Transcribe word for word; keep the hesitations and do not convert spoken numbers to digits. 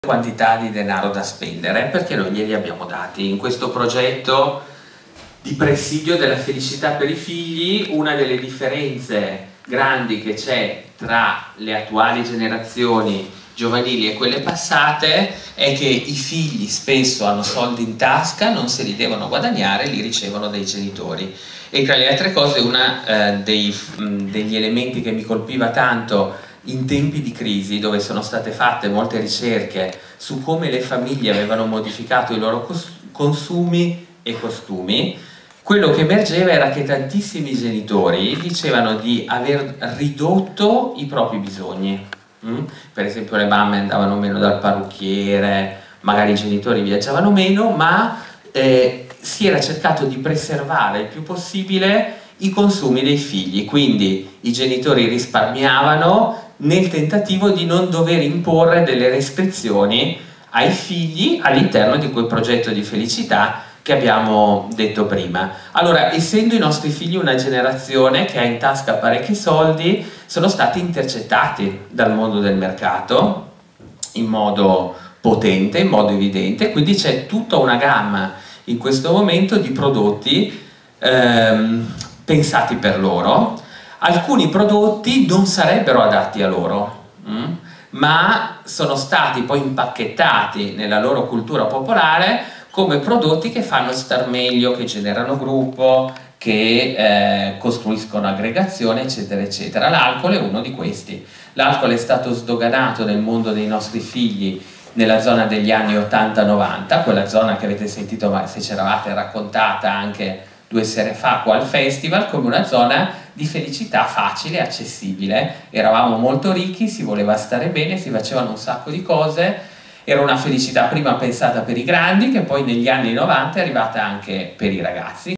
Quantità di denaro da spendere perché noi glieli abbiamo dati in questo progetto di presidio della felicità per i figli. Una delle differenze grandi che c'è tra le attuali generazioni giovanili e quelle passate è che i figli spesso hanno soldi in tasca, non se li devono guadagnare, li ricevono dai genitori. E tra le altre cose una eh, dei, mh, degli elementi che mi colpiva tanto in tempi di crisi, dove sono state fatte molte ricerche su come le famiglie avevano modificato i loro consumi e costumi, quello che emergeva era che tantissimi genitori dicevano di aver ridotto i propri bisogni. Mm? Per esempio le mamme andavano meno dal parrucchiere, magari i genitori viaggiavano meno, ma eh, si era cercato di preservare il più possibile i consumi dei figli, quindi i genitori risparmiavano nel tentativo di non dover imporre delle restrizioni ai figli all'interno di quel progetto di felicità che abbiamo detto prima. Allora, essendo i nostri figli una generazione che ha in tasca parecchi soldi, sono stati intercettati dal mondo del mercato in modo potente, in modo evidente, quindi c'è tutta una gamma in questo momento di prodotti ehm, pensati per loro. Alcuni prodotti non sarebbero adatti a loro, mm? ma sono stati poi impacchettati nella loro cultura popolare come prodotti che fanno star meglio, che generano gruppo, che eh, costruiscono aggregazione, eccetera, eccetera. L'alcol è uno di questi. L'alcol è stato sdoganato nel mondo dei nostri figli nella zona degli anni ottanta novanta, quella zona che avete sentito, ma se c'eravate raccontata anche due sere fa qua al festival, come una zona di felicità facile, accessibile. Eravamo molto ricchi, si voleva stare bene, si facevano un sacco di cose, era una felicità prima pensata per i grandi che poi negli anni novanta è arrivata anche per i ragazzi.